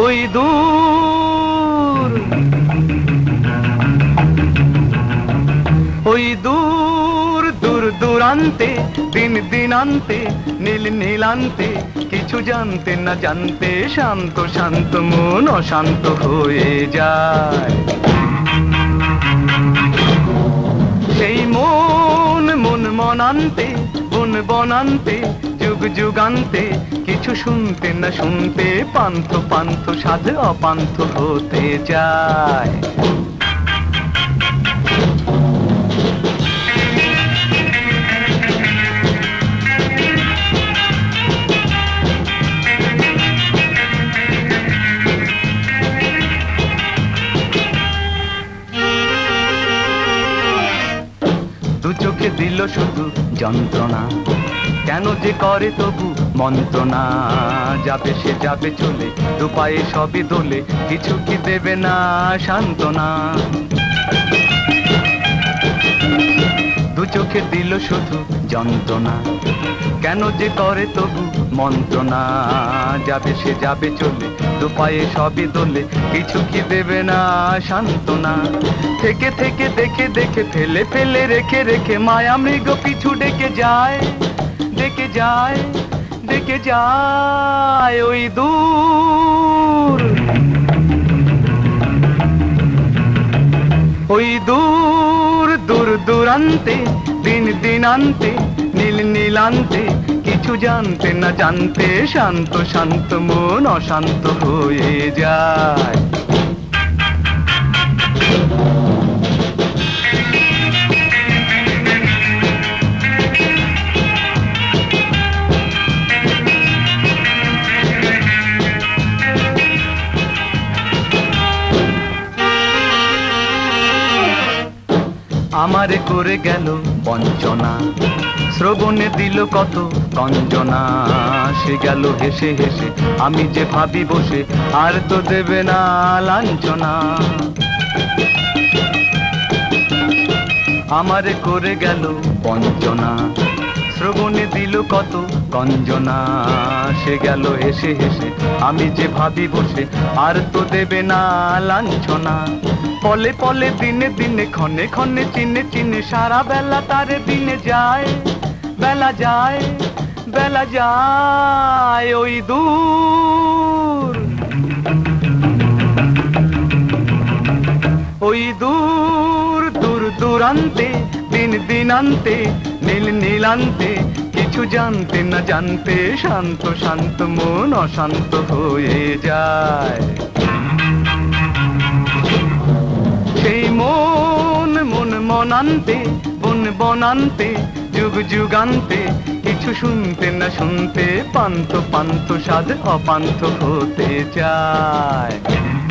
ওই দূর ওই দূর দূর দূরান্তে দিন দিনান্তে নীল নীলান্তে কিছু জানতে না জানতে শান্ত শান্ত মন অশান্ত হয়ে যায়। সেই মন মন মনান্তে বন বনান্তে যুগ যুগান্তে কিছু শুনতে না শুনতে পান্থ পান্থ সাধ অপান্থ হতে যায়। দু চোখে দিল শুধু যন্ত্রণা, কেন যে করে তবু মন্ত্রণা। যাবে সে যাবে চলে, দু পায়ে সবই দোলে, কিছু কি দেবে না সান্ত্বনা। দু চোখে দিল শুধু যন্ত্রণা, কেন যে করে তবু মন্ত্রণা। যাবে সে যাবে চলে, দু পায়ে সবই দোলে, কিছু কি দেবে না সান্ত্বনা। থেকে থেকে দেখে দেখে ফেলে ফেলে রেখে রেখে মায়া মৃগ পিছু ডেকে যায়, ডেকে যায়, ডেকে যায়। ওই দূর ওই দূর দূর দূরান্তে দিন দিনান্তে নীল নীলান্তে কিছু জানতে না জানতে শান্ত শান্ত মন অশান্ত হয়ে যায়। আমারে করে গেল বঞ্চনা, শ্রবণে দিল কত গঞ্জনা। সে গেল হেসে হেসে, আমি যে ভাবি বসে, আর তো দেবে না লাঞ্ছনা। আমারে করে গেল বঞ্চনা, শ্রবণে দিল কত গঞ্জনা। সে গেল হেসে হেসে, আমি যে ভাবি বসে, আর তো দেবে না লাঞ্ছনা। পলে পলে দিনে দিনে ক্ষণে ক্ষণে চিনে চিনে সারা বেলা তারে দিনে যায়, বেলা যায়, বেলা যায়। ওই দূর ওই দূর দূর দূরান্তে দিন দিনান্তে নীল নীলান্তে কিছু জানতে না জানতে শান্ত শান্ত মন অশান্ত হয়ে যায়। সেই মন মন মনান্তে বন বনান্তে যুগ যুগান্তে কিছু শুনতে না শুনতে পান্থ পান্থ সাধ অপান্থ হতে চায়।